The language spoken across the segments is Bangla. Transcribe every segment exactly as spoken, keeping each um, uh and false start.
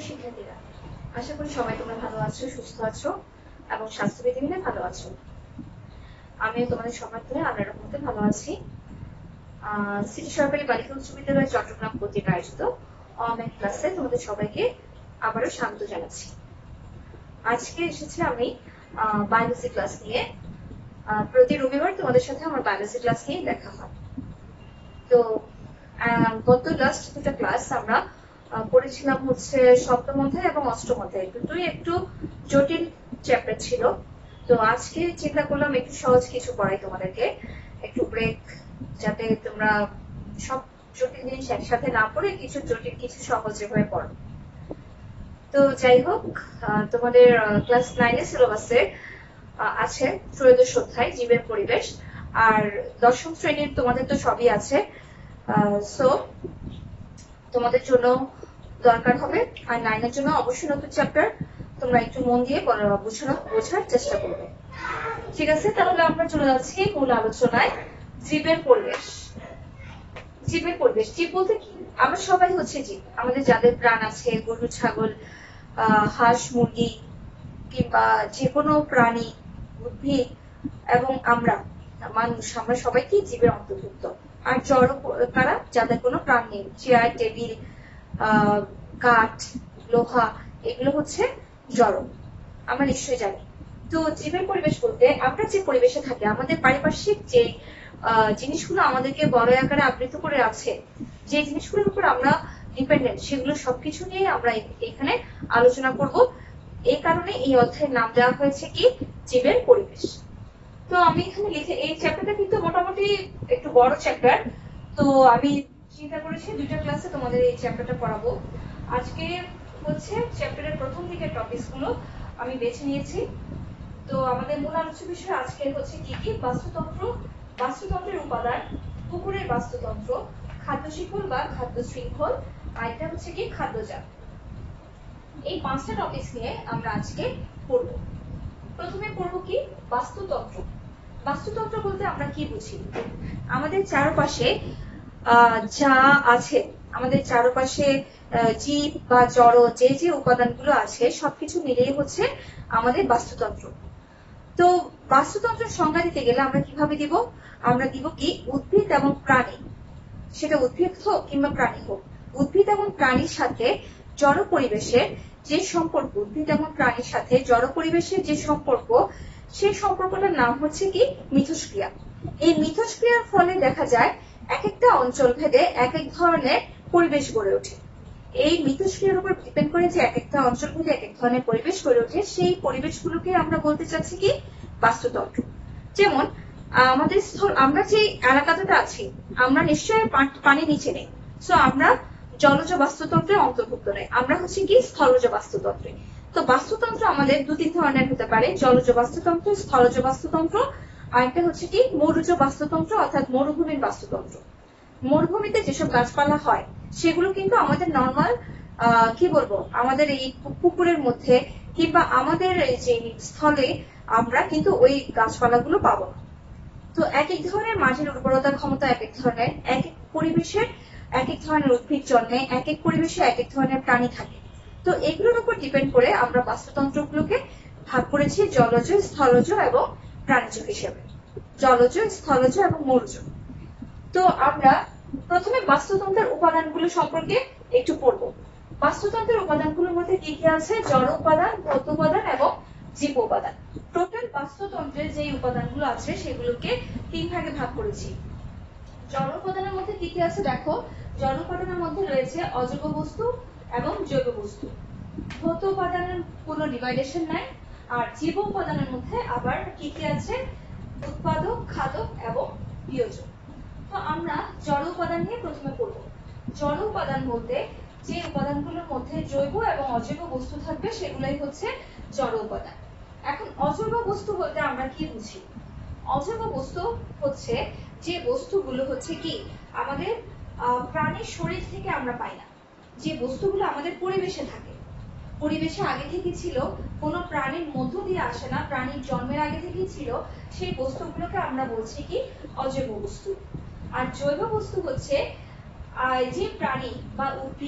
শিক্ষার্থীরা, আশা করি সবাই তোমরা ভালো আছো, সুস্থ আছো এবং স্বাস্থ্যবিধি মেনে ভালো আছো। আমিও তোমাদের সবার ধরে আল্লাহর রহমতে ভালো আছি। সিটি সরকারি বালিকা উচ্চ বিদ্যালয় চট্টগ্রাম কর্তৃক আয়োজিত অনলাইন ক্লাসে তোমাদের সবাইকে আবারও স্বাগত জানাচ্ছি। আজকে এসেছি আমি বায়োলজি ক্লাস নিয়ে। প্রতি রবিবার তোমাদের সাথে আমার বায়োলজি ক্লাস নিয়ে দেখা হয়। তো গত লাস্ট দুটা ক্লাস আমরা পড়েছিলাম হচ্ছে সপ্তম অধ্যায় এবং অষ্টম অধ্যায়, দুটোই একটু জটিল চ্যাপ্টার ছিল। তো আজকে চিন্তা করলাম একটু সহজ কিছু পড়াই তোমাদেরকে, একটু ব্রেক, যাতে তোমরা সব জটিল জিনিস একসাথে না পড়ে কিছু জটিল কিছু সহজে হয়ে পড়ো। তো যাই হোক, তোমাদের ক্লাস নাইনের সিলেবাসে আছে ত্রয়োদশ অধ্যায় জীবের পরিবেশ, আর দশম শ্রেণীর তোমাদের তো সবই আছে। সো তোমাদের জন্য দরকার হবে, আর নাইনের জন্য অবশ্যই নতুন চ্যাপ্টার, তোমরা একটু মন দিয়ে বোঝানো বোঝার চেষ্টা করবে। ঠিক আছে, তাহলে আমরা চলে যাচ্ছি মূল আলোচনায়। জীবের পরিবেশ। জীবের পরিবেশ, জীব বলতে কি? আমরা সবাই হচ্ছে জীব। আমাদের যাদের প্রাণ আছে, গরু, ছাগল, আহ হাঁস, মুরগি কিংবা যে কোনো প্রাণী, উদ্ভিদ এবং আমরা মানুষ, আমরা সবাই কি জীবের অন্তর্ভুক্ত। আর জড় কারা? যাদের কোনো প্রাণ নেই। চেয়ার, টেবিল, আহ কাঠ, লোহা, এগুলো হচ্ছে জড়, আমরা নিশ্চয়ই জানি। তো জীবের পরিবেশ বলতে আমরা যে পরিবেশে থাকি, আমাদের পারিপার্শ্বিক যে জিনিসগুলো আমাদেরকে বড় আকারে আবৃত করে আছে, যে জিনিসগুলোর উপর আমরা ডিপেন্ডেন্ট, সেগুলো সবকিছু নিয়ে আমরা এখানে আলোচনা করব। এই কারণে এই অধ্যায়ের নাম দেওয়া হয়েছে কি? জীবের পরিবেশ। তো আমি এখানে লিখে, এই চ্যাপ্টারটা কিন্তু মোটামুটি একটু বড় চ্যাপ্টার, তো আমি চিন্তা করেছি দুইটা ক্লাসে তোমাদের এই চ্যাপ্টারটা পড়াবো। আজকে হচ্ছে চ্যাপ্টারের প্রথম দিকের টপিকস গুলো আমি বেছে নিয়েছি। তো আমাদের মূল আলোচ্য বিষয় আজকে হচ্ছে কি কি? বাস্তুতন্ত্র, বাস্তুতন্ত্রের উপাদান, পুকুরের বাস্তুতন্ত্র, খাদ্য শিকল বা খাদ্য শৃঙ্খল, আর এটা হচ্ছে কি খাদ্যজাত। এই পাঁচটা টপিকস নিয়ে আমরা আজকে পড়ব। প্রথমে পড়ব কি? বাস্তুতন্ত্র। বাস্তুতন্ত্র বলতে আমরা কি বুঝি? আমাদের চারপাশে আহ যা আছে, আমাদের চারপাশে জীব বা জড় যে যে উপাদানগুলো আছে, সবকিছু মিলিয়ে হচ্ছে আমাদের বাস্তুতন্ত্র। তো বাস্তুতন্ত্রের সংজ্ঞা দিতে গেলে আমরা কিভাবে দিব? আমরা দিব কি? উদ্ভিদ এবং প্রাণী, সেটা উদ্ভিদ হোক কিংবা প্রাণী হোক, উদ্ভিদ এবং প্রাণীর সাথে জড় পরিবেশের যে সম্পর্ক, উদ্ভিদ এবং প্রাণীর সাথে জড় পরিবেশের যে সম্পর্ক, সেই সম্পর্কটার নাম হচ্ছে কি? মিথস্ক্রিয়া। এই মিথস্ক্রিয়ার ফলে দেখা যায় এক একটা অঞ্চল ভেদে এক এক ধরনের পরিবেশ গড়ে ওঠে। এই মিথস্ক্রিয়ার উপর ডিপেন্ড করে যে এক একটা অঞ্চল ভেদে এক এক ধরনের পরিবেশ গড়ে ওঠে, সেই পরিবেশগুলোকে আমরা বলতে চাচ্ছি কি? বাস্তুতন্ত্র। যেমন আমাদের স্থল, আমরা যে এলাকাটাতে আছি, আমরা নিশ্চয়ই পানি নিচে নেই, সো আমরা জলজ বাস্তুতন্ত্রের অন্তর্ভুক্ত নয়, আমরা হচ্ছে কি? স্থলজ বাস্তুতন্ত্রে। তো বাস্তুতন্ত্র আমাদের দু তিন ধরনের হতে পারে, জলজ বাস্তুতন্ত্র, স্থলজ বাস্তুতন্ত্র, আর একটা হচ্ছে কি? মরুজ বাস্তুতন্ত্র, অর্থাৎ মরুভূমির বাস্তুতন্ত্র। মরুভূমিতে যেসব গাছপালা হয় সেগুলো কিন্তু আমাদের নর্মাল আহ কি বলবো, আমাদের এই পুকুরের মধ্যে কিংবা আমাদের যে স্থলে আমরা কিন্তু ওই গাছপালাগুলো পাবো না। তো এক এক ধরনের মাটির উর্বরতা ক্ষমতা এক এক ধরনের, এক এক পরিবেশের এক এক ধরনের উদ্ভিদ জন্মে, এক এক পরিবেশে এক এক ধরনের প্রাণী থাকে। তো এগুলোর উপর ডিপেন্ড করে আমরা বাস্তুতন্ত্রগুলোকে ভাগ করেছি জলজ, স্থলজ এবং প্রাণীজ হিসেবে, জলজ, স্থলজ এবং মরুজ। তো আমরা প্রথমে বাস্তুতন্ত্রের উপাদানগুলো সম্পর্কে একটু পড়বো। বাস্তুতন্ত্রের উপাদানগুলোর মধ্যে কি কি আছে? জড় উপাদান, ভৌত উপাদান এবং জীব উপাদান। টোটাল বাস্তুতন্ত্রের যে উপাদানগুলো আছে সেগুলোকে তিন ভাগে ভাগ করেছি। জড় উপাদানের মধ্যে কি কি আছে দেখো। জড় উপাদানের মধ্যে রয়েছে অজৈব বস্তু এবং জৈব বস্তু। ভৌত উপাদানের কোনো ডিভাইডেশন নাই। আর জীব উপাদানের মধ্যে আবার কি কি আছে? উৎপাদক, খাদক এবং বিয়োজক। তো আমরা জড় উপাদান নিয়ে প্রথমে পড়ব। জড় উপাদান বলতে যে উপাদানগুলোর মধ্যে জৈব এবং অজৈব বস্তু থাকবে সেগুলোই হচ্ছে জড় উপাদান। এখন অজৈব বস্তু বলতে আমরা কি বুঝি? অজৈব বস্তু হচ্ছে যে বস্তুগুলো হচ্ছে কি আমাদের প্রাণীর শরীর থেকে আমরা পাই না, যে বস্তুগুলো আমাদের পরিবেশে থাকে, পরিবেশে আগে থেকে ছিল, কোনো প্রাণীর মধ্য দিয়ে আসে না, প্রাণীর জন্মের আগে থেকেই ছিল, সেই বস্তুগুলোকে আমরা বলছি কি? অজৈব বস্তু। আর জৈব বস্তু হচ্ছে যে প্রাণী বা উদ্ভিদ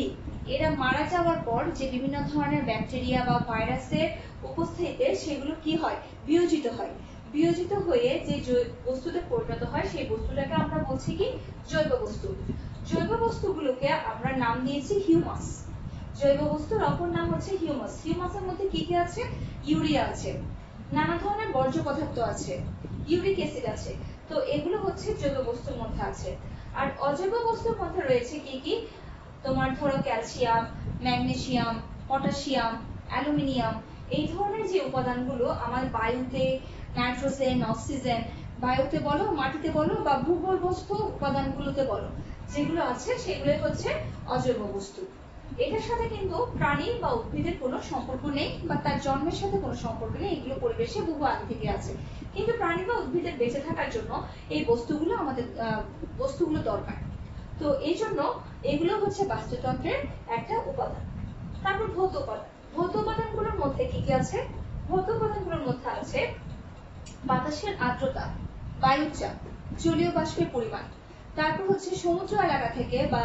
এরা মারা যাওয়ার পর যে বিভিন্ন ধরনের ব্যাকটেরিয়া বা ভাইরাসের উপস্থিতিতে সেগুলো কি হয়, বিয়োজিত হয়। বিয়োজিত হয়ে যে বস্তুতে পরিণত হয় সেই বস্তুটাকে আমরা বলছি কি জৈব বস্তু। জৈব বস্তুগুলোকে আমরা নাম দিয়েছি হিউমাস। জৈব বস্তুর অপর নাম হচ্ছে হিউমাস। হিউমাসের মধ্যে কি কি আছে? ইউরিয়া আছে, নানা ধরনের বর্জ্য পদার্থ আছে, ইউরিক অ্যাসিড আছে। তো এগুলো হচ্ছে জৈব বস্তুর মধ্যে আছে। আর অজৈব বস্তুর মধ্যে রয়েছে কি কি? তোমার ধরো ক্যালসিয়াম, ম্যাগনেসিয়াম, পটাশিয়াম, অ্যালুমিনিয়াম, এই ধরনের যে উপাদানগুলো আমার বায়ুতে, নাইট্রোজেন, অক্সিজেন, বায়ুতে বলো, মাটিতে বলো বা ভূগর্ভস্থ উপাদানগুলোতে বলো, যেগুলো আছে সেগুলো হচ্ছে অজৈব বস্তু। এটার সাথে কিন্তু প্রাণী বা উদ্ভিদের কোনো সম্পর্ক নেই বা তার জন্মের সাথে কোনো সম্পর্ক নেই, এগুলো পরিবেশে বহু আগে থেকে আছে। কিন্তু প্রাণী বা উদ্ভিদের বেঁচে থাকার জন্য এই বস্তুগুলো আমাদের বস্তুগুলো দরকার। তো এই জন্য এগুলো হচ্ছে বাস্তুতন্ত্রের একটা উপাদান। তারপর ভৌত উপাদান। ভৌত উপাদানগুলোর মধ্যে কি কি আছে? ভৌত উপাদানগুলোর মধ্যে আছে বাতাসের আর্দ্রতা, বায়ুর চাপ, জলীয় বাষ্পের পরিমাণ, তারপর হচ্ছে সমুদ্র এলাকা থেকে বা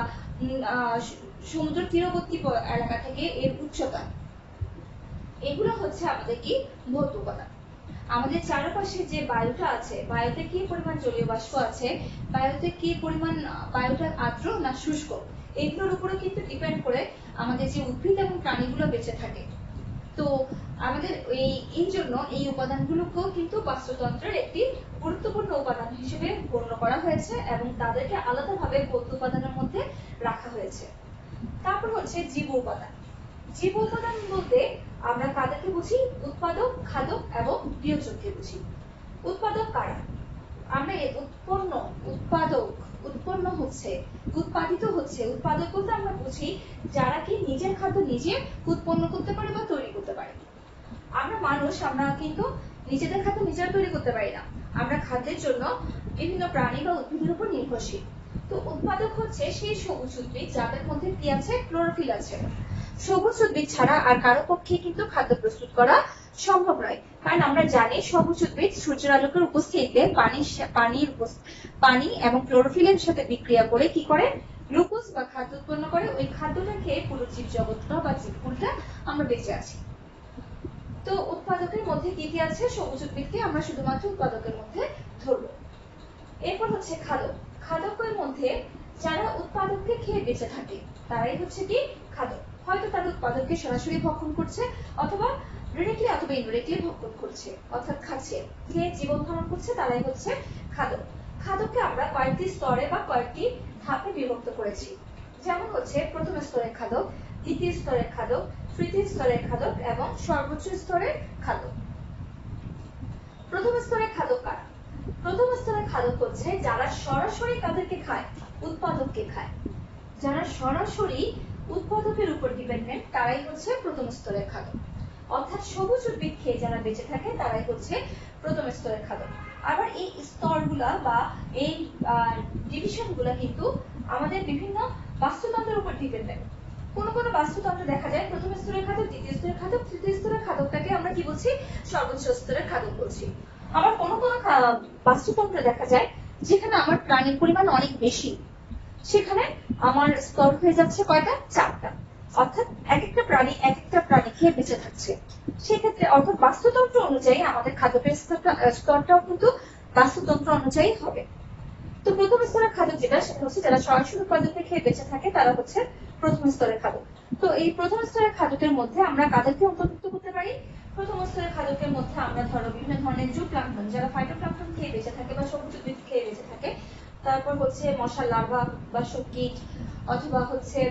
সমুদ্র তীরবর্তী এলাকা থেকে এর উচ্চতা। এগুলো হচ্ছে আমাদের কি ভৌত উপাদান। আমাদের চারপাশে যে বায়ুটা আছে, বায়ুতে কি পরিমাণ জলীয় বাষ্প আছে, বায়ুতে কি পরিমাণ বায়ুটা আর্দ্র না শুষ্ক, এগুলোর উপরে কিন্তু ডিপেন্ড করে আমাদের যে উদ্ভিদ এবং প্রাণীগুলো বেঁচে থাকে। তো আমাদের এই এই জন্য এই উপাদানগুলোকেও কিন্তু বাস্তুতন্ত্রের একটি গুরুত্বপূর্ণ উপাদান হিসেবে গণ্য করা হয়েছে এবং তাদেরকে আলাদাভাবে ভৌত উপাদানের মধ্যে রাখা হয়েছে। তারপর হচ্ছে জীব উপাদান। জীব উপাদান বলতে আমরা কাদেরকে বুঝি? উৎপাদক, খাদক এবং বিয়োজককে বুঝি। উৎপাদক কারা? আমরা উৎপন্ন, উৎপাদক, উৎপন্ন হচ্ছে, উৎপাদিত হচ্ছে। উৎপাদক বলতে আমরা বুঝি যারা কি নিজের খাদ্য নিজে উৎপন্ন করতে পারে বা তৈরি করতে পারে। আমরা মানুষ, আমরা কিন্তু নিজেদের খাদ্য নিজেরা তৈরি করতে পারি না। আমরা খাদ্যের জন্য বিভিন্ন প্রাণী বা উদ্ভিদের উপর নির্ভরশীল। তো উৎপাদক হচ্ছে সেই সবুজ উদ্ভিদ যাদের মধ্যে কি আছে? ক্লোরোফিল আছে। সবুজ উদ্ভিদ ছাড়া আর কারো পক্ষে কিন্তু খাদ্য প্রস্তুত করা সম্ভব নয়, কারণ আমরা জানি সবুজ উদ্ভিদ সূর্যের আলোকের উপস্থিতিতে পানি পানির পানি এবং ক্লোরোফিলের সাথে বিক্রিয়া করে কি করে? গ্লুকোজ বা খাদ্য উৎপন্ন করে। ওই খাদ্যটা খেয়ে পুরো জীব জগৎটা বা জীবকুলটা আমরা বেঁচে আছি। তো উৎপাদকের মধ্যে কি কি আছে? সবুজ উদ্ভিদকে আমরা শুধুমাত্র উৎপাদকের মধ্যে ধরবো। এরপর হচ্ছে খাদক। খাদকের মধ্যে যারা উৎপাদককে খেয়ে বেঁচে থাকে তারাই হচ্ছে কি খাদক। হয়তো তারা উৎপাদককে সরাসরি ভক্ষণ করছে অথবা ডিরেক্টলি অথবা ইনডিরেক্টলি ভক্ষণ করছে, অর্থাৎ খাচ্ছে, খেয়ে জীবন ধারণ করছে, তারাই হচ্ছে খাদক। খাদককে আমরা কয়েকটি স্তরে বা কয়েকটি ধাপে বিভক্ত করেছি। যেমন হচ্ছে প্রথম স্তরের খাদক, দ্বিতীয় স্তরের খাদক, তৃতীয় স্তরের খাদক এবং সর্বোচ্চ স্তরের খাদক। প্রথম স্তরের খাদক কারা? প্রথম স্তরের খাদক হচ্ছে যারা সরাসরি কাদেরকে খায়? উৎপাদককে খায়। যারা সরাসরি উৎপাদকের উপর ডিপেন্ডেন্ট তারাই হচ্ছে প্রথম স্তরের খাদক। অর্থাৎ সবুজ উদ্ভিদ খেয়ে যারা বেঁচে থাকে তারাই হচ্ছে প্রথম স্তরের খাদক। আবার এই স্তরগুলা বা এই ডিভিশনগুলা কিন্তু আমাদের বিভিন্ন বাস্তুতন্ত্রের উপর ডিপেন্ডেন্ট। কোন কোন বাস্তুতন্ত্র দেখা যায় প্রথম স্তরের খাদক, দ্বিতীয় স্তরের খাদক, তৃতীয় স্তরের খাদকটাকে আমরা কি বলছি? সর্বোচ্চ স্তরের খাদক বলছি। আবার কোন কোন বাস্তুতন্ত্রে দেখা যায় যেখানে আমার প্রাণীর পরিমাণ অনেক বেশি, সেখানে আমার স্তর হয়ে যাচ্ছে কয়টা? চারটা। অর্থাৎ এক একটা প্রাণী এক একটা প্রাণী খেয়ে বেঁচে থাকছে। সেক্ষেত্রে অর্থাৎ বাস্তুতন্ত্র অনুযায়ী আমাদের খাদ্যের স্তরটাও কিন্তু বাস্তুতন্ত্র অনুযায়ী হবে। তো প্রথম স্তরের খাদ্য যেটা, সেটা হচ্ছে যারা সরাসরি উৎপাদককে খেয়ে বেঁচে থাকে তারা হচ্ছে প্রথম স্তরের খাদ্য। তো এই প্রথম স্তরের খাদ্যের মধ্যে আমরা কাদেরকে অন্তর্ভুক্ত করতে পারি? প্রথম স্তরের খাদ্যের মধ্যে আমরা ধরো বিভিন্ন ধরনের জুপ্লাঙ্কটন, যারা ফাইটোপ্লাঙ্কটন খেয়ে বেঁচে থাকে বা সবুজ উদ্ভিদ খেয়ে বেঁচে থাকে, তারপর হচ্ছে মশার লার্ভা বা শোককীট, অথবা হচ্ছে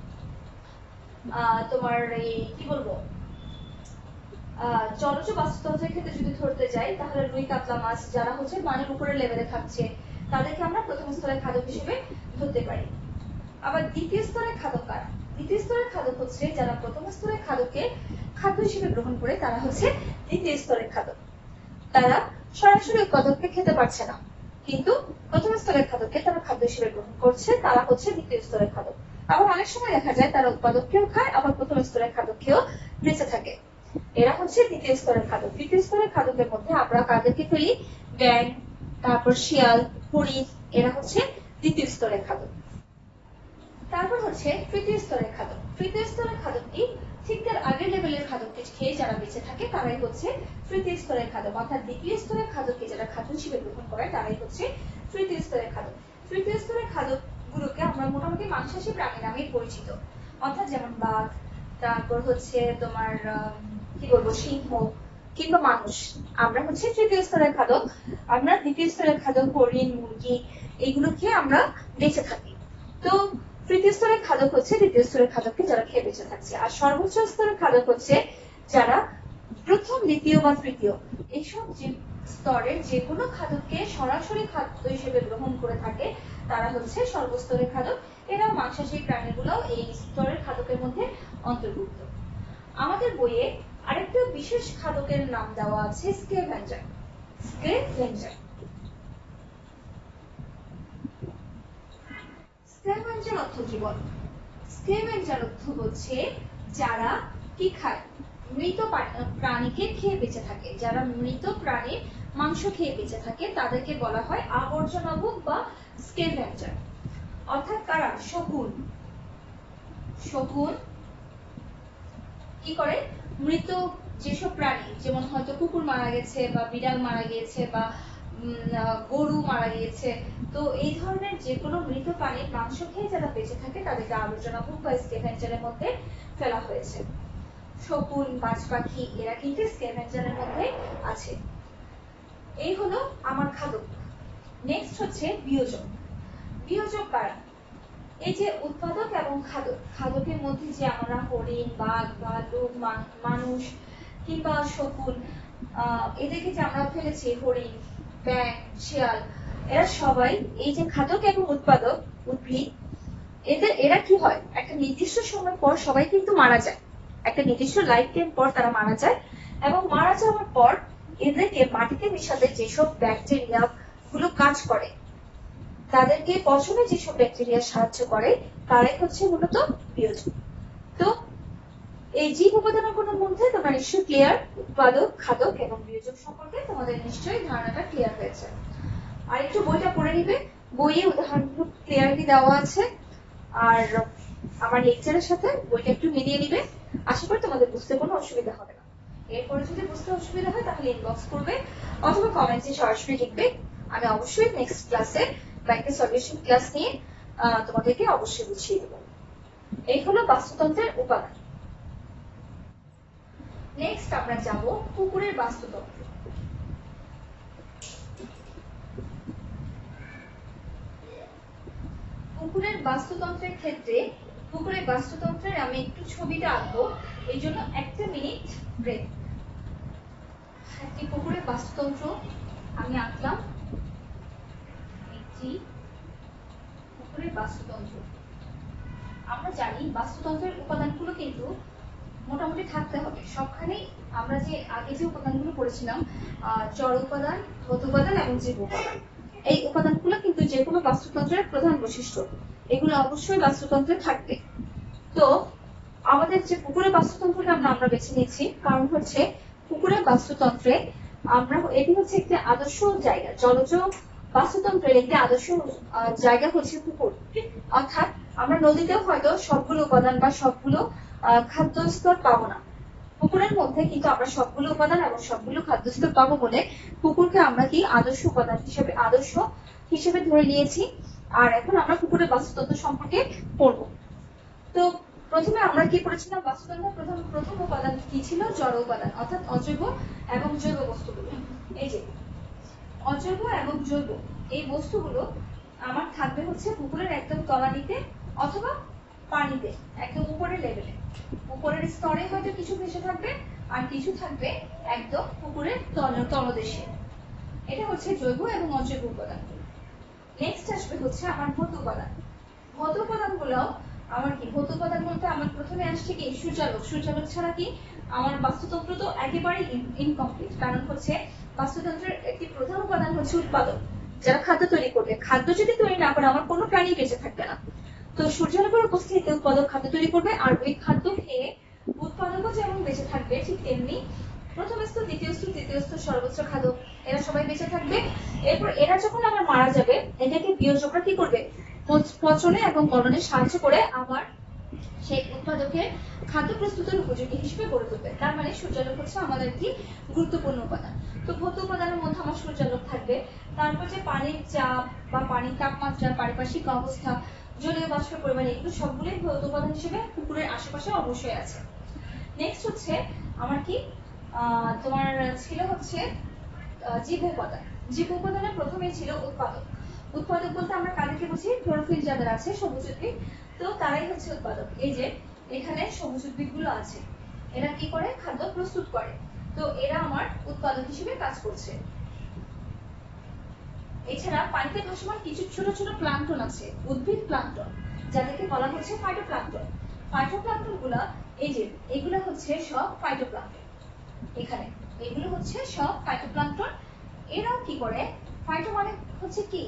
আহ তোমার এই কি বলবো আহ জলজ বাস্তুতন্ত্রের ক্ষেত্রে যদি ধরতে যাই তাহলে রুই কাতলা মাছ যারা হচ্ছে পানির উপরের লেভেলে থাকছে তাদেরকে আমরা প্রথম স্তরের খাদক হিসেবে ধরতে পারি। আবার দ্বিতীয় স্তরের খাদক কারা? দ্বিতীয় স্তরের খাদক হচ্ছে যারা প্রথম স্তরের খাদককে খাদ্য হিসেবে গ্রহণ করে তারা হচ্ছে দ্বিতীয় স্তরের খাদক। তারা সরাসরি উৎপাদককে খেতে পারছে না, কিন্তু প্রথম স্তরের খাদককে তারা খাদ্য হিসেবে গ্রহণ করছে, তারা হচ্ছে দ্বিতীয় স্তরের খাদক। আবার অনেক সময় দেখা যায় তারা উৎপাদককেও খায়, আবার প্রথম স্তরের খাদককেও বেঁচে থাকে। এরা হচ্ছে দ্বিতীয় স্তরের খাদক। তৃতীয় স্তরের খাদকের মধ্যে আমরা কাদেরকে ফেলি? ব্যাঙ, তারপর শিয়াল, হরিণ, এরা হচ্ছে দ্বিতীয় স্তরের খাদক। তারপর হচ্ছে তৃতীয় স্তরের খাদক। তৃতীয় স্তরের খাদকটি ঠিক তার আগের লেভেলের খাদককে খেয়ে যারা বেঁচে থাকে তারাই হচ্ছে তৃতীয় স্তরের খাদক, অর্থাৎ দ্বিতীয় স্তরের খাদককে যারা খাদ্য হিসেবে গ্রহণ করে তারাই হচ্ছে তৃতীয় স্তরের খাদক। তৃতীয় স্তরের খাদক গুলোকে আমরা মোটামুটি মাংসাশী প্রাণী নামে পরিচিত, অর্থাৎ যেমন বাঘ, তারপর হচ্ছে তোমার কি বলবো সিংহ কিংবা মানুষ, আমরা হচ্ছে তৃতীয় স্তরের খাদক। আমরা দ্বিতীয় স্তরের খাদক হরিণ, মুরগি এইগুলো খেয়ে আমরা বেঁচে থাকি। তো তৃতীয় স্তরের খাদক হচ্ছে দ্বিতীয় স্তরের খাদককে যারা খেয়ে বেঁচে থাকছে, আর সর্বোচ্চ স্তরের খাদক হচ্ছে যারা প্রথম, দ্বিতীয় বা তৃতীয় এইসব যে স্তরের যে কোনো খাদককে সরাসরি খাদ্য হিসেবে গ্রহণ করে থাকে তারা হচ্ছে সর্বস্তরের খাদক। এরাও মাংসাশী প্রাণীগুলোও এই স্তরের খাদকের মধ্যে অন্তর্ভুক্ত। আমাদের বইয়ে আরেকটা বিশেষ খাদকের নাম দেওয়া আছে স্কেভেঞ্জার। স্কেভেঞ্জার স্কেভেঞ্জার অর্থ কি বল? স্কেভেঞ্জার অর্থ হচ্ছে যারা কি খায়, মৃত প্রাণীকে খেয়ে বেঁচে থাকে, যারা মৃত প্রাণীর মাংস খেয়ে বেঁচে থাকে তাদেরকে বলা হয় আবর্জনাভোগ বা স্কেভেঞ্জার। অর্থাৎ কারা? শকুন। শকুন কি করে? মৃত যেসব প্রাণী, যেমন হয়তো কুকুর মারা গেছে বা বিড়াল মারা গিয়েছে বা গরু মারা গিয়েছে, তো এই ধরনের যে কোনো মৃত প্রাণীর মাংস খেয়ে যারা বেঁচে থাকে তাদেরকে আবর্জনাভোগ বা স্কেভেঞ্জারের মধ্যে ফেলা হয়েছে। শকুন, বাজ পাখি এরা কিন্তু স্কেভেঞ্জারের মধ্যে আছে। এই হলো আমার খাদক। নেক্সট হচ্ছে বিয়োজক। বিয়োজক কারা? এই যে উৎপাদক এবং খাদক, খাদকের মধ্যে যে আমরা হরিণ, বাঘ, ভালুক, মানুষ কিংবা শকুন এদেরকে যে আমরা ফেলেছি, হরিণ, ব্যাঙ, শিয়াল, এরা সবাই এই যে খাদক এবং উৎপাদক উদ্ভিদ, এদের এরা কি হয় একটা নির্দিষ্ট সময় পর সবাই কিন্তু মারা যায়, একটা নির্দিষ্ট লাইফ টাইম পর তারা মারা যায়, এবং মারা যাওয়ার পর এদেরকে মাটিতে মিশাতে যেসব ব্যাকটেরিয়া গুলো কাজ করে, তাদেরকে পচনে যেসব ব্যাকটেরিয়া সাহায্য করে তারাই হচ্ছে মূলত বিয়োজক। তো এই জীব উপাদানগুলোর মধ্যে তোমরা নিশ্চয়ই ক্লিয়ার, উৎপাদক, খাদক এবং বিয়োজক সম্পর্কে তোমাদের নিশ্চয়ই ধারণাটা ক্লিয়ার হয়েছে। আর একটু বইটা পড়ে নিবে, বইয়ে উদাহরণগুলো ক্লিয়ারলি দেওয়া আছে, আর আমার লেকচারের সাথে বইটা একটু মিলিয়ে নিবে, আশা করি তোমাদের বুঝতে কোনো অসুবিধা হবে না। এরপরে যদি বুঝতে অসুবিধা হয় তাহলে ইনবক্স করবে অথবা কমেন্টে সরাসরি লিখবে, আমি অবশ্যই নেক্সট ক্লাসে বা একটা সলিউশন ক্লাস নিয়ে তোমাদেরকে অবশ্যই বুঝিয়ে দেবো। এই হলো বাস্তুতন্ত্রের উপাদান। নেক্সট আমরা যাব পুকুরের বাস্তুতন্ত্র। পুকুরের বাস্তুতন্ত্রের ক্ষেত্রে পুকুরের বাস্তুতন্ত্রের আমি একটু ছবিটা আঁকবো, এই জন্য একটা মিনিট ব্রেক। একটি পুকুরের বাস্তুতন্ত্র আমি আঁকলাম, একটি পুকুরের বাস্তুতন্ত্র। আমরা জানি বাস্তুতন্ত্রের উপাদানগুলো কিন্তু মোটামুটি থাকতে হবে সবখানেই। আমরা যে আগে যে উপাদানগুলো পড়েছিলাম, জড় উপাদান, ধাতু উপাদান এবং জীব উপাদান, এই উপাদানগুলো কিন্তু যে কোনো বাস্তুতন্ত্রের প্রধান বৈশিষ্ট্য, এগুলো অবশ্যই বাস্তুতন্ত্রে থাকবে। তো আমাদের যে পুকুরের বাস্তুতন্ত্রটা আমরা আমরা বেছে নিয়েছি কারণ হচ্ছে পুকুরের বাস্তুতন্ত্রে আমরা এটি হচ্ছে একটি আদর্শ জায়গা, জলজ বাস্তুতন্ত্রের একটি আদর্শ জায়গা হচ্ছে পুকুর। অর্থাৎ আমরা নদীতেও হয়তো সবগুলো উপাদান বা সবগুলো খাদ্য স্তর পাবো না, পুকুরের মধ্যে কিন্তু আমরা সবগুলো উপাদান এবং সবগুলো খাদ্য স্তর পাবো বলে পুকুরকে আমরা কি আদর্শ উপাদান হিসেবে আদর্শ হিসেবে ধরে নিয়েছি। আর এখন আমরা পুকুরের বাস্তুতন্ত্র সম্পর্কে পড়বো। তো প্রথমে আমরা কি পড়েছিলাম, বাস্তুতন্ত্রের প্রথম প্রথম উপাদান কি ছিল? জড় উপাদান, অর্থাৎ অজৈব এবং জৈব বস্তুগুলো। এই যে অজৈব এবং জৈব এই বস্তুগুলো আমার থাকবে হচ্ছে পুকুরের একদম তলানিতে অথবা পানিতে একদম উপরের লেভেলে, উপরের স্তরে হয়তো কিছু ভেসে থাকবে আর কিছু থাকবে একদম পুকুরের তলদেশে। এটা হচ্ছে জৈব এবং অজৈব উপাদান। নেক্সট আসবে হচ্ছে আমার ভৌত উপাদান। ভৌত উপাদান গুলো আমার কি? ভৌত উপাদান বলতে আমার প্রথমে আসছে কি সূর্যালোক। সূর্যালোক ছাড়া কি আমার বাস্তুতন্ত্র তো একেবারে ইনকমপ্লিট, কারণ হচ্ছে বাস্তুতন্ত্রের একটি প্রধান উপাদান হচ্ছে উৎপাদক, যারা খাদ্য তৈরি করবে। খাদ্য যদি তৈরি না করে আমার কোনো প্রাণী বেঁচে থাকবে না। তো সূর্যালোকের উপস্থিতিতে উৎপাদক খাদ্য তৈরি করবে, আর ওই খাদ্য খেয়ে উৎপাদকও যেমন বেঁচে থাকবে ঠিক তেমনি প্রথম স্তর, দ্বিতীয় স্তর, তৃতীয় স্তর, সর্বোচ্চ খাদক এরা সবাই বেঁচে থাকবে। এরপর এরা যখন আমার মারা যাবে এটাকে বিয়োজকরা কি করবে? পচনে এবং গলনে সাহায্য করে আবার সেই উৎপাদকের খাদ্য প্রস্তুতের উপযোগী হিসেবে গড়ে তুলবে। তার মানে সূর্যালোক হচ্ছে আমাদের একটি গুরুত্বপূর্ণ উপাদান। তো ভৌত উপাদানের মধ্যে আমার সূর্যালোক থাকবে, তারপর যে পানির চাপ বা পানির তাপমাত্রা, পারিপার্শ্বিক অবস্থা, জলীয় বাষ্পের পরিমাণ, এগুলো সবগুলোই ভৌত উপাদান হিসেবে পুকুরের আশেপাশে অবশ্যই আছে। নেক্সট হচ্ছে আমার কি আহ তোমার ছিল হচ্ছে জীব উপাদান। জীব উপাদানের প্রথমেই ছিল উৎপাদক। উৎপাদক বলতে আমরা কাদেরকে বুঝি? ক্লোরোফিল যাদের আছে, সবুজ উদ্ভিদ, তো তারাই হচ্ছে উৎপাদক। এই যে এখানে সবুজ উদ্ভিদ গুলো আছে, এরা কি করে? খাদ্য প্রস্তুত করে। তো এরা আমার উৎপাদক হিসেবে কাজ করছে। এছাড়া পানিতে ভাসমান কিছু ছোট ছোট প্লাঙ্কটন আছে, উদ্ভিদ প্লাঙ্কটন, যাদেরকে বলা হচ্ছে ফাইটোপ্লাঙ্কটন। ফাইটোপ্লাঙ্কটন গুলা এই যে এগুলো হচ্ছে সব ফাইটোপ্লাঙ্কটন। এখানে এগুলো হচ্ছে সব ফাইটোপ্লাঙ্কটন। এরাও কি করে? ফাইটো মানে হচ্ছে কি?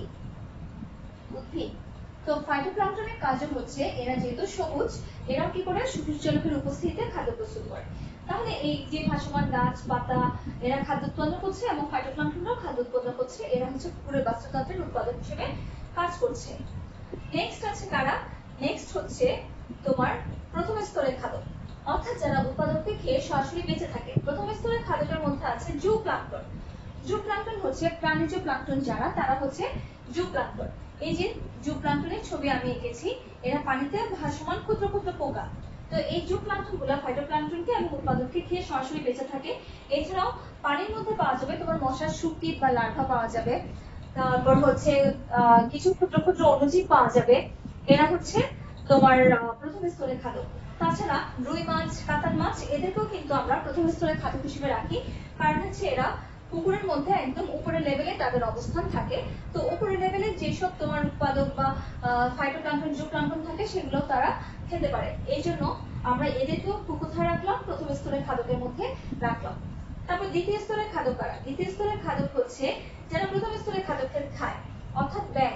উদ্ভিদ। তো ফাইটোপ্লাঙ্কটনের কাজ হচ্ছে এরা যেহেতু সবুজ, এরাও কি করে? সূর্যালোকের উপস্থিতিতে খাদ্য প্রস্তুত করে। তাহলে এই যে ভাসমান গাছ পাতা, এরা খাদ্য উৎপন্ন করছে এবং ফাইটোপ্লাঙ্কটনও খাদ্য উৎপন্ন করছে। এরা হচ্ছে পুকুরের বাস্তুতন্ত্রের উৎপাদক হিসেবে কাজ করছে। নেক্সট আছে কারা? নেক্সট হচ্ছে তোমার প্রথম স্তরের খাদক, অর্থাৎ যারা উৎপাদককে খেয়ে সরাসরি বেঁচে থাকে। প্রথম স্তরের খাদকের মধ্যে আছে জুপ্লাঙ্কটন। জুপ্লাঙ্কটন হচ্ছে প্রাণীজ প্লাঙ্কটন, যারা তারা হচ্ছে জুপ্লাঙ্কটন। এই যে জুপ্লাঙ্কটনের ছবি আমি এঁকেছি, এরা পানিতে ভাসমান ক্ষুদ্র ক্ষুদ্র পোকা। তো এই জুপ্লাঙ্কটন গুলা ফাইটোপ্লাঙ্কটনকে এবং উৎপাদককে খেয়ে সরাসরি বেঁচে থাকে। এছাড়াও পানির মধ্যে পাওয়া যাবে তোমার মশার শুটকিট বা লার্ভা পাওয়া যাবে, তারপর হচ্ছে আহ কিছু ক্ষুদ্র ক্ষুদ্র অণুজীব পাওয়া যাবে। এরা হচ্ছে তোমার প্রথম স্তরের খাদক। তাছাড়া রুই মাছ, কাতান মাছ, এদেরকেও কিন্তু আমরা প্রথম স্তরের খাদক হিসেবে রাখি, কারণ হচ্ছে এরা পুকুরের মধ্যে একদম উপরের লেভেলে তাদের অবস্থান থাকে। তো উপরের লেভেলে যেসব তোমার উৎপাদক বা ফাইটোপ্লাঙ্কটন, জুপ্লাঙ্কটন থাকে, সেগুলো তারা খেতে পারে। এই জন্য আমরা এদেরকেও কোথায় রাখলাম? প্রথম স্তরের খাদকের মধ্যে রাখলাম। তারপর দ্বিতীয় স্তরের খাদক কারা? দ্বিতীয় স্তরের খাদক হচ্ছে যারা প্রথম স্তরের খাদককে খায়, অর্থাৎ ব্যাঙ।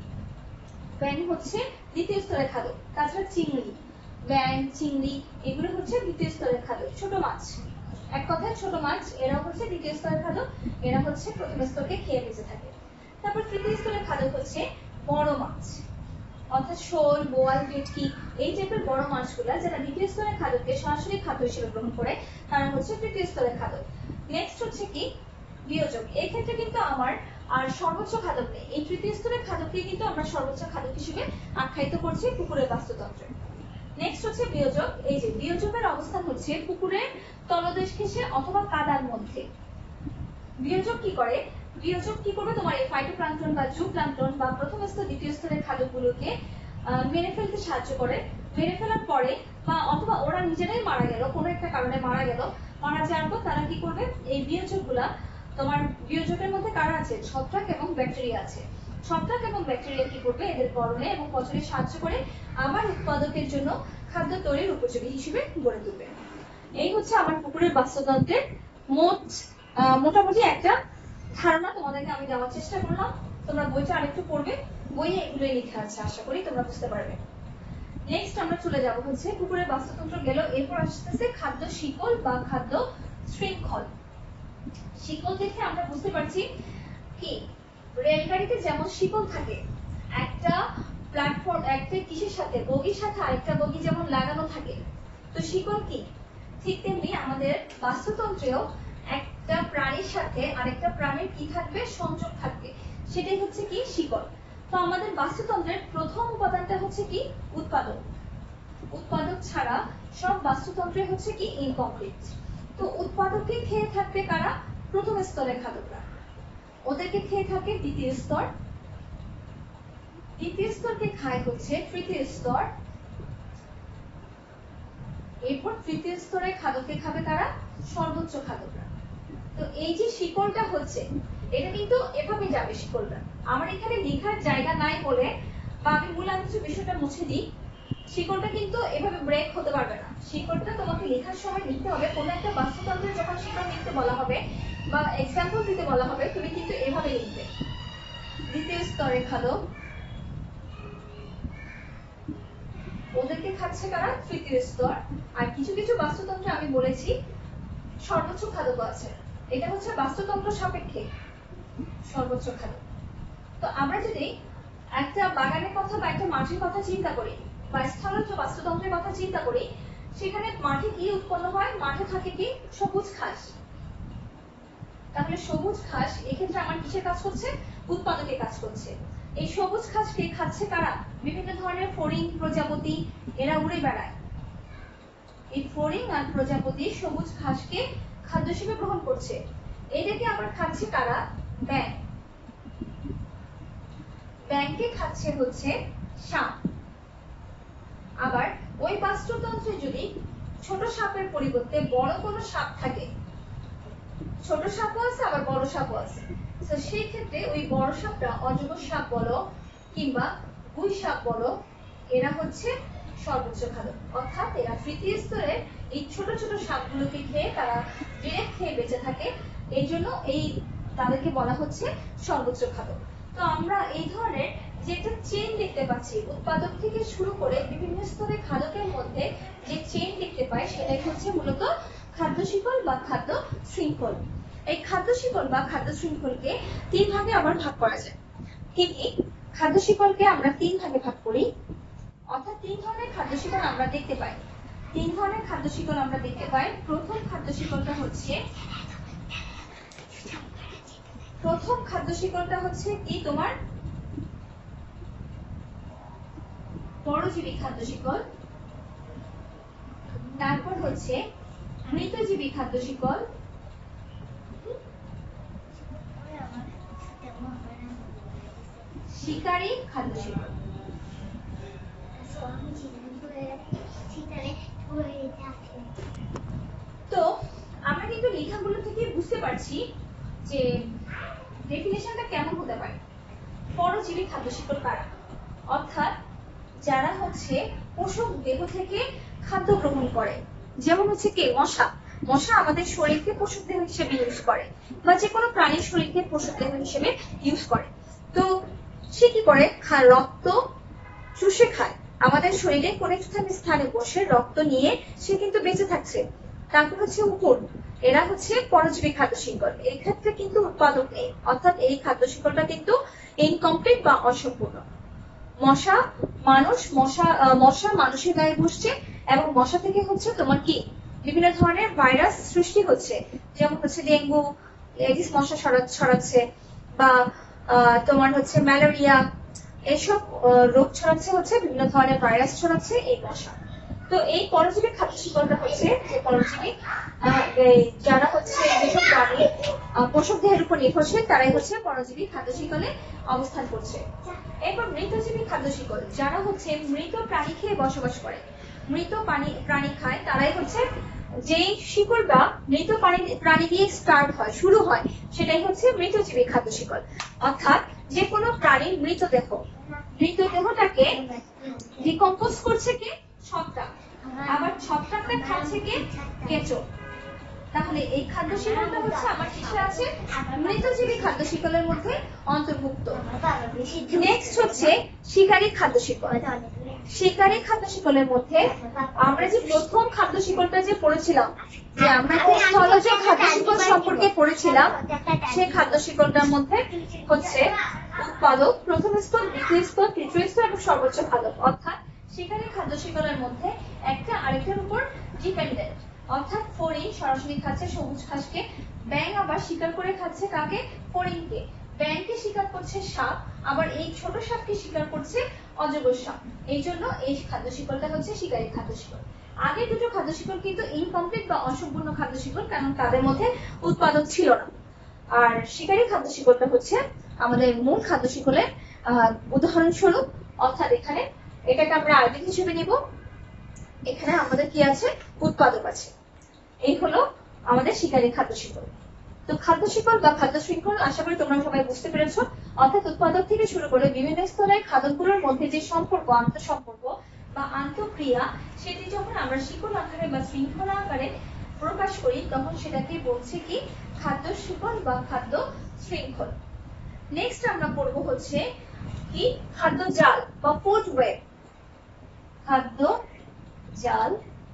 ব্যাঙ হচ্ছে দ্বিতীয় স্তরের খাদক। তাছাড়া চিংড়ি, ব্যাঙ, চিংড়ি, এগুলো হচ্ছে দ্বিতীয় স্তরের খাদক। ছোট মাছ, এক কথায় ছোট মাছ, এরা হচ্ছে দ্বিতীয় স্তরের খাদক। এরা হচ্ছে প্রথম স্তরকে খেয়ে বেঁচে থাকে। তারপর তৃতীয় স্তরের খাদক হচ্ছে বড় মাছ, অর্থাৎ শোল, বোয়াল, ভেটকি, এই টাইপের বড় মাছগুলা যারা দ্বিতীয় স্তরের খাদককে সরাসরি খাদ্য হিসেবে গ্রহণ করে, তারা হচ্ছে তৃতীয় স্তরের খাদক। নেক্সট হচ্ছে কি? বিয়োজক। এই ক্ষেত্রে কিন্তু আমার আর সর্বোচ্চ খাদক নেই, এই তৃতীয় স্তরের খাদককে কিন্তু আমরা সর্বোচ্চ খাদক হিসেবে আখ্যায়িত করছি পুকুরের বাস্তুতন্ত্রে। নেক্সট হচ্ছে বিয়োজক। এই যে বিয়োজকের অবস্থান হচ্ছে পুকুরের তলদেশ ঘেঁষে অথবা কাদার মধ্যে। বিয়োজক কি করে? বিয়োজক কি করবে? তোমার এই ফাইটোপ্লাঙ্কটন বা জুপ্লাঙ্কটন বা প্রথম স্তর, দ্বিতীয় স্তরের খাদকগুলোকে মেরে ফেলতে সাহায্য করে। মেরে ফেলার পরে বা অথবা ওরা নিজেরাই মারা গেল, কোনো একটা কারণে মারা গেল, মারা যাওয়ার পর তারা কি করবে? এই বিয়োজকগুলা, তোমার বিয়োজকের মধ্যে কারা আছে? ছত্রাক এবং ব্যাকটেরিয়া আছে। ছত্রাক এবং ব্যাকটেরিয়া কি করবে? এদের গড়নে এবং পচনে সাহায্য করে আবার উৎপাদকের জন্য খাদ্য তৈরির উপযোগী হিসেবে গড়ে তুলবে। এই হচ্ছে আমার পুকুরের বাস্তুতন্ত্রের মোট মোটামুটি একটা ধারণা তোমাদেরকে আমি দেওয়ার চেষ্টা করলাম। তোমরা বইটা আরেকটু পড়বে, বইয়ে এগুলোই লেখা আছে, আশা করি তোমরা বুঝতে পারবে। নেক্সট আমরা চলে যাব হচ্ছে পুকুরের বাস্তুতন্ত্র গেল, এরপর আসতেছে খাদ্য শিকল বা খাদ্য শৃঙ্খল। শিকল দেখে আমরা বুঝতে পারছি কি, রেলগাড়িতে যেমন শিকল থাকে, একটা প্ল্যাটফর্ম, একটা কিসের সাথে, বগির সাথে আরেকটা বগি যেমন লাগানো থাকে, তো শিকল কি? ঠিক তেমনি আমাদের বাস্তুতন্ত্রেও একটা প্রাণীর সাথে আরেকটা প্রাণীর কি থাকবে? সংযোগ থাকবে, সেটাই হচ্ছে কি? শিকল। তো আমাদের বাস্তুতন্ত্রের প্রথম উপাদানটা হচ্ছে কি? উৎপাদক। উৎপাদক ছাড়া সব বাস্তুতন্ত্রে হচ্ছে কি? ইনকমপ্লিট। তো উৎপাদককে খেয়ে থাকবে কারা? প্রথম স্তরের খাদকরা। ওদেরকে খেয়ে থাকে দ্বিতীয় স্তর, দ্বিতীয় স্তরকে খায় হচ্ছে তৃতীয় স্তর, এরপর তৃতীয় স্তরের খাদককে খাবে কারা? সর্বোচ্চ খাদকরা। তো এই যে শিকলটা হচ্ছে, এটা কিন্তু এভাবে যাবে শিকলটা। আমার এখানে লেখার জায়গা নাই বলে বা আমি মূল আলোচ্য বিষয়টা মুছে দিই, শিকলটা কিন্তু এভাবে ব্রেক হতে পারবে না। শিকলটা তোমাকে লেখার সময় লিখতে হবে, কোনো একটা বাস্তুতন্ত্রে যখন শিকল লিখতে বলা হবে বা এক্সাম্পল দিতে বলা হবে, তুমি কিন্তু এভাবে লিখবে, দ্বিতীয় স্তরের খাদক, ওদেরকে খাচ্ছে কারা? তৃতীয় স্তর। আর কিছু কিছু বাস্তুতন্ত্রে আমি বলেছি সর্বোচ্চ খাদক আছে, এটা হচ্ছে বাস্তুতন্ত্র সাপেক্ষে সর্বোচ্চ খাদক। তো আমরা যদি একটা বাগানের কথা বা একটা মাঠের কথা চিন্তা করি বা স্থলজ বাস্তুতন্ত্রের কথা চিন্তা করি, সেখানে মাঠে কি উৎপন্ন হয়? মাঠে থাকে কি? সবুজ ঘাস। তাহলে সবুজ ঘাস এক্ষেত্রে আমার কিসের কাজ করছে? উৎপাদকের কাজ করছে। এই সবুজ ঘাসকে খাচ্ছে কারা? বিভিন্ন ধরনের ফড়িং, প্রজাপতি, এরা উড়ে বেড়ায়। এই ফড়িং আর প্রজাপতি সবুজ ঘাসকে খাদ্য হিসেবে গ্রহণ করছে। এটাকে আবার খাচ্ছে কারা? ব্যাঙ। ব্যাঙকে খাচ্ছে হচ্ছে সাপ। আবার ওই বাস্তুতন্ত্রে যদি ছোট সাপের পরিবর্তে বড় কোনো সাপ থাকে, ছোট সাপও আছে আবার বড় সাপও আছে, তো সেই ক্ষেত্রে ওই বড় সাপটা অজগর সাপ বলো কিংবা গুই সাপ বলো, এরা হচ্ছে সর্বোচ্চ খাদ্য। অর্থাৎ এরা তৃতীয় স্তরের এই ছোট ছোট সাপগুলোকে খেয়ে তারা ডিরেক্ট খেয়ে বেঁচে থাকে, এই জন্য এই তাদেরকে বলা হচ্ছে সর্বোচ্চ খাদ্য। তো আমরা এই ধরনের যে একটা চেইন দেখতে পাচ্ছি, উৎপাদক থেকে শুরু করে বিভিন্ন স্তরের খাদকের মধ্যে যে চেইন দেখতে পাই, সেটাই হচ্ছে মূলত খাদ্য শিকল বা খাদ্য শৃঙ্খল। এই খাদ্য শিকল বা খাদ্য শৃঙ্খলকে তিন ভাগে আবার ভাগ করা যায়। কি কি? খাদ্য শিকলকে আমরা তিন ভাগে ভাগ করি, অর্থাৎ তিন ধরনের খাদ্য শিকল আমরা দেখতে পাই। তিন ধরনের খাদ্য শিকল আমরা দেখতে পাই। প্রথম খাদ্য শিকলটা হচ্ছে প্রথম খাদ্য শিকলটা হচ্ছে কি তোমার? পরজীবী খাদ্য শিকল। তারপর হচ্ছে মৃতজীবী খাদ্য শিকল। শিকারী খাদ্য শিকল। তো আমরা কিন্তু লেখাগুলো থেকে বুঝতে পারছি যে ডেফিনেশনটা কেমন হতে পারে। পরজীবী খাদ্য শিকল কারা? অর্থাৎ যারা হচ্ছে পোষক দেহ থেকে খাদ্য গ্রহণ করে, যেমন হচ্ছে কে? মশা। মশা আমাদের শরীরকে পোষক দেহ হিসেবে ইউজ করে, বা যে কোনো প্রাণীর শরীরকে পোষক দেহ হিসেবে ইউজ করে। তো সে কি করে? রক্ত চুষে খায়, আমাদের শরীরে কোন একটা স্থানে বসে রক্ত নিয়ে সে কিন্তু বেঁচে থাকছে। তারপর হচ্ছে উকুন, এরা হচ্ছে পরজীবী খাদ্য শৃঙ্খল। এই ক্ষেত্রে কিন্তু উৎপাদক নেই, অর্থাৎ এই খাদ্য শৃঙ্খলটা কিন্তু ইনকমপ্লিট বা অসম্পূর্ণ। মশা মানুষ, মশা মশা মানুষের গায়ে বসছে এবং মশা থেকে হচ্ছে তোমার কি বিভিন্ন ধরনের ভাইরাস সৃষ্টি হচ্ছে, যেমন হচ্ছে ডেঙ্গু, এডিস মশা ছড়াচ্ছে, বা তোমার হচ্ছে ম্যালেরিয়া, এইসব রোগ ছড়াচ্ছে হচ্ছে বিভিন্ন ধরনের ভাইরাস ছড়াচ্ছে এই মশা। তো এই পরজীবী খাদ্য শিকলটা হচ্ছে যে পরজীবী যারা হচ্ছে যেসব প্রাণী পোষক দেহের উপর নির্ভরশীল, তারাই হচ্ছে পরজীবী খাদ্য শিকলে অবস্থান করছে। এরপর মৃতজীবী খাদ্য শিকল, যারা হচ্ছে মৃত প্রাণী খেয়ে বসবাস করে, মৃত প্রাণী প্রাণী খায়, তারাই হচ্ছে যেই শিকলটা মৃত প্রাণী দিয়ে স্টার্ট হয়, শুরু হয়, সেটাই হচ্ছে মৃতজীবী খাদ্য শিকল। অর্থাৎ যে কোনো প্রাণীর মৃতদেহ, মৃতদেহটাকে ডিকম্পোজ করছে কে? ছত্রাক। আবার ছত্রাকটা খাচ্ছে কে? কেঁচো। তাহলে এই খাদ্য শিকলটা হচ্ছে আমার কিসে আছে? মৃতজীবী খাদ্য শিকলের মধ্যে অন্তর্ভুক্ত। নেক্সট হচ্ছে শিকারী খাদ্য শিকল। শিকারী খাদ্য শিকলের মধ্যে আমরা যে প্রথম খাদ্য শিকলটা যে পড়েছিলাম, যে আমরা স্থলজ খাদ্য শিকল সম্পর্কে পড়েছিলাম, সেই খাদ্য শিকলটার মধ্যে হচ্ছে উৎপাদক, প্রথম স্তর, দ্বিতীয় স্তর, তৃতীয় স্তর এবং সর্বোচ্চ খাদক। অর্থাৎ শিকারী খাদ্য শিকলের মধ্যে একটা আরেকটার উপর ডিপেন্ডেন্ট। অর্থাৎ ফড়িং সরাসরি খাচ্ছে সবুজ ঘাসকে, ব্যাঙ আবার শিকার করে খাচ্ছে কাকে? ফড়িংকে। ব্যাঙকে শিকার করছে সাপ, আবার এই ছোট সাপকে শিকার করছে অজগর সাপ। এই জন্য এই খাদ্য শিকলটা হচ্ছে শিকারী খাদ্য শিকল। আগে দুটো খাদ্য শিকল কিন্তু ইনকমপ্লিট বা অসম্পূর্ণ খাদ্য শিকল, কারণ তাদের মধ্যে উৎপাদক ছিল না। আর শিকারী খাদ্য শিকলটা হচ্ছে আমাদের মূল খাদ্য শিকলের আহ উদাহরণস্বরূপ। অর্থাৎ এখানে এটাকে আমরা আইডিক হিসেবে নিব, এখানে আমাদের কি আছে? উৎপাদক আছে। এই হলো আমাদের শিকারী খাদ্য শিকল। তো খাদ্য শিকল বা খাদ্য শৃঙ্খল আশা করি তোমরা সবাই বুঝতে পেরেছো। অর্থাৎ উৎপাদক থেকে শুরু করে বিভিন্ন স্তরের খাদ্যগুলোর মধ্যে যে সম্পর্ক, আন্তঃসম্পর্ক বা আন্তঃক্রিয়া, সেটি যখন আমরা শিকল আকারে বা শৃঙ্খলা আকারে প্রকাশ করি, তখন সেটাকে বলছে কি? খাদ্য শিকল বা খাদ্য শৃঙ্খল। নেক্সট আমরা পড়বো হচ্ছে কি? খাদ্য জাল বা ফুড ওয়েব। খাদ্য জাল,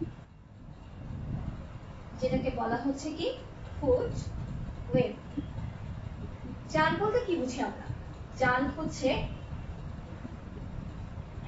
যেটাকে বলা হচ্ছে কি? Food web. জাল বলতে কি বুঝি আমরা? জাল হচ্ছে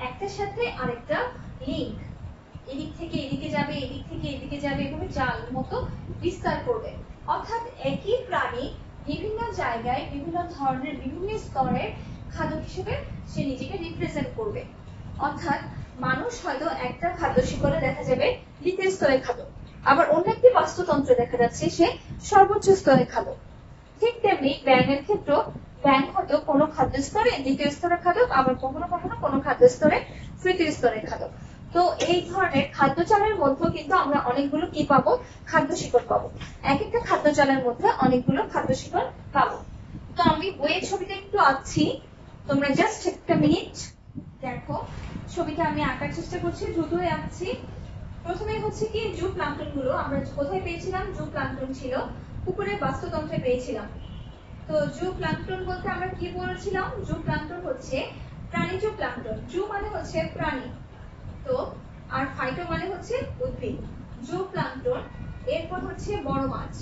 একটার সাথে আরেকটা লিঙ্ক, এদিক থেকে এদিকে যাবে, এদিক থেকে এদিকে যাবে, এভাবে জাল মতো বিস্তার করবে। অর্থাৎ একই প্রাণী বিভিন্ন জায়গায় বিভিন্ন ধরনের বিভিন্ন স্তরের খাদ্য হিসেবে সে নিজেকে রিপ্রেজেন্ট করবে। অর্থাৎ মানুষ হয়তো একটা খাদ্য শিকড়ে দেখা যাবে দ্বিতীয় স্তরের খাদ্য, আবার অন্য একটি বাস্তুতন্ত্রে দেখা যাচ্ছে সে সর্বোচ্চ স্তরের খাদ্য। ঠিক তেমনি ব্যাঙের ক্ষেত্রে ব্যাঙ হয়তো কোনো খাদ্য স্তরে দ্বিতীয় স্তরের খাদক, আবার কখনো কখনো কোনো খাদ্য স্তরে তৃতীয় স্তরের খাদক। তো এই ধরনের খাদ্য চালের মধ্যে কিন্তু আমরা অনেকগুলো কি পাবো, খাদ্য শিকড় পাবো। এক একটা খাদ্য চালের মধ্যে অনেকগুলো খাদ্য শিকড় পাবো। তো আমি বইয়ের ছবিটা একটু আঁকছি, তোমরা জাস্ট একটা মিনিট দেখো। ছবিটা আমি আঁকার চেষ্টা করছি, দ্রুতই আঁকছি। প্রথমে হচ্ছে কি জুপ্লাঙ্কটন গুলো আমরা কোথায় পেয়েছিলাম, জুপ্লাঙ্কটন ছিল পুকুরের বাস্তুতন্ত্রে পেয়েছিলাম। তো জুপ্লাঙ্কটন বলতে আমরা কি বলেছিলাম, জুপ্লাঙ্কটন হচ্ছে প্রাণীজ প্লাঙ্কটন। জু মানে হচ্ছে প্রাণী, তো আর ফাইটো মানে হচ্ছে উদ্ভিদ। জুপ্লাঙ্কটন, এরপর হচ্ছে বড় মাছ,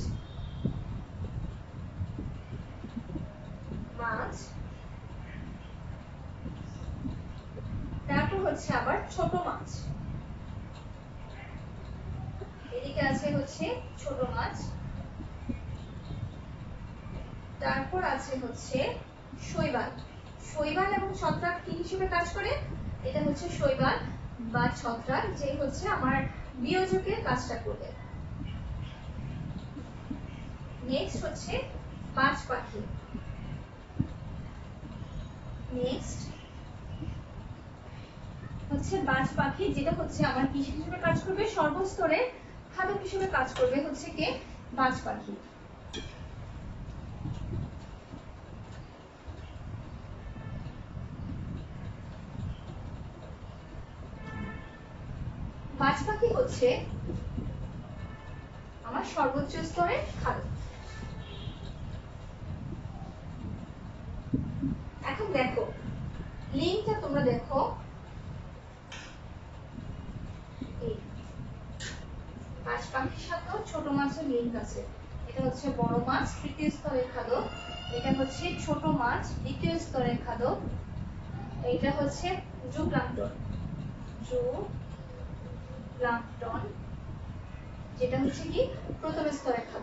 মাছ, তারপর হচ্ছে আবার ছোট মাছ, এদিকে আছে হচ্ছে ছোট মাছ, তারপর আছে হচ্ছে শৈবাল। শৈবাল এবং ছত্রাক কি হিসেবে কাজ করে, এটা হচ্ছে শৈবাল বা ছত্রাক যে হচ্ছে আমার বিয়োজকের কাজটা করবে। নেক্সট হচ্ছে বাজ পাখি, নেক্সট হচ্ছে বাজ পাখি যেটা হচ্ছে আমার কি হিসেবে কাজ করবে, সর্বস্তরে খাদ্য হিসেবে কাজ করবে হচ্ছে কে, বাজ পাখি। বাজ পাখি হচ্ছে আমার সর্বোচ্চ স্তরের খাদ্য। এখন দেখো লিঙ্কটা তোমরা দেখো, বাজ পাখির সাথে ছোট মাছের লিঙ্ক আছে। এটা হচ্ছে বড় মাছ তৃতীয় স্তরের খাদ্য, এটা হচ্ছে ছোট মাছ দ্বিতীয় স্তরের খাদ্য, এটা হচ্ছে জুপ্লাঙ্কটন, জুপ্লাঙ্কটন যেটা হচ্ছে কি প্রথম স্তরের খাদ্য।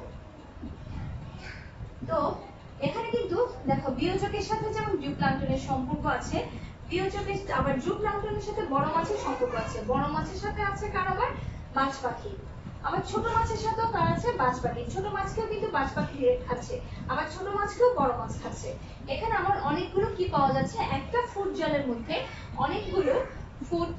তো এখানে কিন্তু দেখো বিয়োজকের সাথে যেমন জুপ্লাঙ্কটনের সম্পর্ক আছে, বিয়োজকের আবার জুপ্লাঙ্কটনের সাথে বড় মাছের সম্পর্ক আছে। বড় মাছের সাথে আছে কার, আবার বাজ পাখি। আবার ছোট মাছের সাথেও কার আছে, বাজ পাখি। ছোট মাছকেও কিন্তু বাজ পাখি খাচ্ছে, আবার ছোট মাছকেও বড় মাছ খাচ্ছে। এখানে আমার অনেকগুলো কি পাওয়া যাচ্ছে, একটা ফুড জালের মধ্যে অনেকগুলো ফুড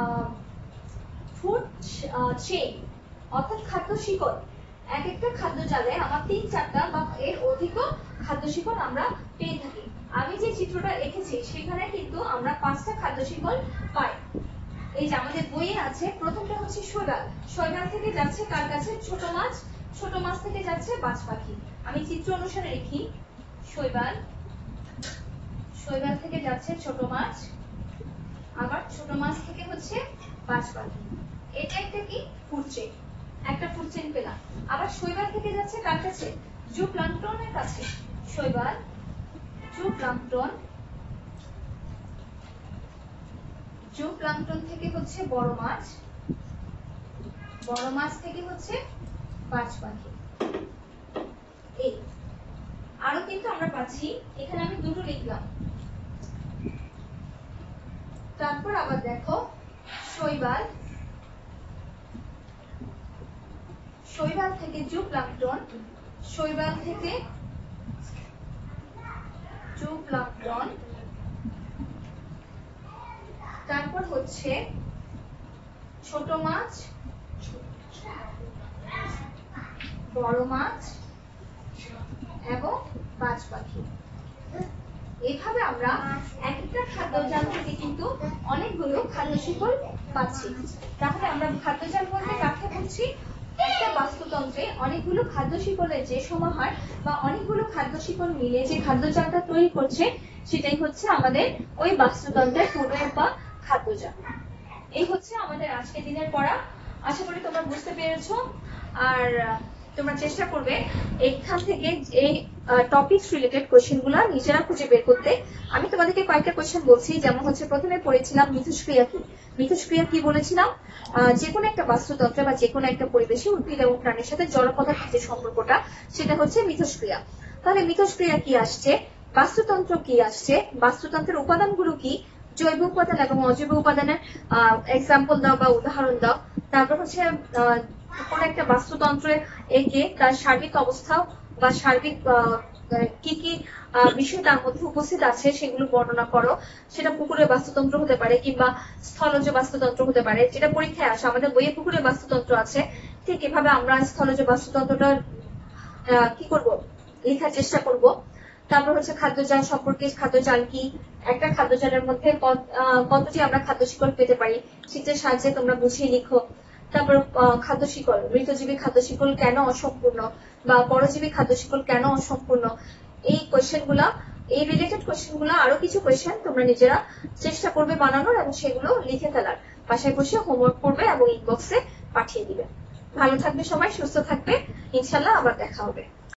ফুড চেইন অর্থাৎ খাদ্য শিকড়। এক একটা খাদ্য জালে আমার তিন চারটা বা এর অধিকও খাদ্য শিকড় আমরা পেয়ে থাকি। আমি যে চিত্রটা এঁকেছি সেখানে কিন্তু আমরা পাঁচটা খাদ্য শিকড় পাই। এই যে আমাদের বইয়ে আছে, প্রথমটা হচ্ছে শৈবাল, শৈবাল থেকে যাচ্ছে কার কাছে, ছোট মাছ, ছোট মাছ থেকে যাচ্ছে বাজ পাখি। আমি চিত্র অনুসারে লিখি, শৈবাল, শৈবাল থেকে যাচ্ছে ছোট মাছ, আবার ছোট মাছ থেকে হচ্ছে বাজ পাখি। এটা একটা কি ফুড চেইন, একটা ফুড চেইন পেলাম। আবার শৈবাল থেকে যাচ্ছে কার কাছে, জুপ্লাঙ্কটনের কাছে। শৈবাল, জুপ্লাঙ্কটন, জুপ্লাঙ্কটন থেকে হচ্ছে বড় মাছ, বড় মাছ থেকে হচ্ছে বাজ পাখি। এই আরো কিন্তু আমরা পাচ্ছি, এখানে আমি দুটো লিখলাম। তারপর আবার দেখো শৈবাল, শৈবাল থেকে জুপ্লাঙ্কটন, শৈবাল থেকে জুপ্লাঙ্কটন, তারপর হচ্ছে ছোট মাছ, বড় মাছ এবং বাজ পাখি। এইভাবে আমরা এক একটা খাদ্য জাল থেকে কিন্তু অনেকগুলো খাদ্য শিকড় পাচ্ছি। তাহলে আমরা খাদ্য জাল বলতে কাকে বলছি, একটা বাস্তুতন্ত্রে অনেকগুলো খাদ্য শিকড়ের যে সমাহার বা অনেকগুলো খাদ্য শিকড় মিলে যে খাদ্য জালটা তৈরি করছে সেটাই হচ্ছে আমাদের ওই বাস্তুতন্ত্রের ফুডওয়েব বা খাদ্য জাল। এই হচ্ছে আমাদের আজকের দিনের পড়া, আশা করি তোমরা বুঝতে পেরেছো। আর তোমরা চেষ্টা করবে এখান থেকে এই টপিক রিলেটেড কোয়েশ্চেন গুলা নিজেরা খুঁজে বের করতে। আমি তোমাদেরকে কয়েকটা কোয়েশ্চেন বলছি, যেমন হচ্ছে প্রথমে পড়েছিলাম মিথস্ক্রিয়া কি। মিথস্ক্রিয়া কি বলেছিলাম? যে কোনো একটা বাস্তুতন্ত্রে বা যে কোনো একটা পরিবেশে উদ্ভিদ এবং প্রাণীর সাথে জড় পদার্থের যে সম্পর্কটা সেটা হচ্ছে মিথস্ক্রিয়া। তাহলে মিথস্ক্রিয়া কি আসছে, বাস্তুতন্ত্র কি আসছে, বাস্তুতন্ত্রের উপাদানগুলো কি, জৈব উপাদান এবং অজৈব উপাদানের এক্সাম্পল দাও বা উদাহরণ দাও। তারপর হচ্ছে কোন একটা বাস্তুতন্ত্রে একে তার সার্বিক অবস্থা বা সার্বিক কি কি বিষয় তার মধ্যে উপস্থিত আছে সেগুলো বর্ণনা করো। সেটা পুকুরের বাস্তুতন্ত্র হতে পারে কিংবা স্থলজ বাস্তুতন্ত্র হতে পারে, যেটা পরীক্ষায় আসে। আমাদের বইয়ে পুকুরের বাস্তুতন্ত্র আছে, ঠিক এভাবে আমরা স্থলজ বাস্তুতন্ত্রটা কি করব, লেখার চেষ্টা করব। তারপর হচ্ছে খাদ্যজাল সম্পর্কে, খাদ্যজাল কি, একটা খাদ্যজালের মধ্যে কতটি আমরা খাদ্য শিকড় পেতে পারি, চিত্রের সাহায্যে তোমরা বুঝিয়ে লিখো। তারপর খাদ্য শিকড়, মৃতজীবী খাদ্য শিকড় কেন অসম্পূর্ণ বা পরজীবী খাদ্য শিকড় কেন অসম্পূর্ণ, এই কোয়েশ্চেন গুলা, এই রিলেটেড কোয়েশ্চেন গুলা, আরো কিছু কোয়েশ্চেন তোমরা নিজেরা চেষ্টা করবে বানানোর এবং সেগুলো লিখে ফেলার। বাসায় বসে হোমওয়ার্ক করবে এবং ইনবক্সে পাঠিয়ে দিবে। ভালো থাকবে সবাই, সুস্থ থাকবে, ইনশাল্লাহ আবার দেখা হবে।